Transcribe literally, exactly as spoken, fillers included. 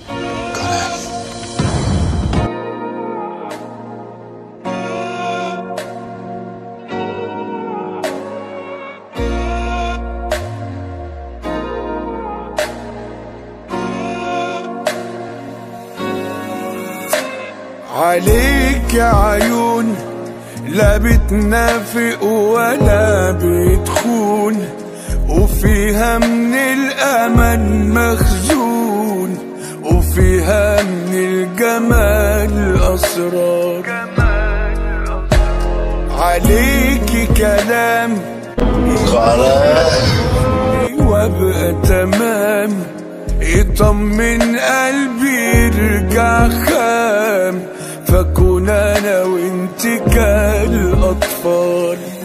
عليك يا عيون لا بتنافق ولا بتخون، وفيها من الأمل مخزون، وفيها من الجمال أسرار. عليك كلام وابقى تمام، يطمن قلبي يرجع خام، فكون انا وانت كالأطفال.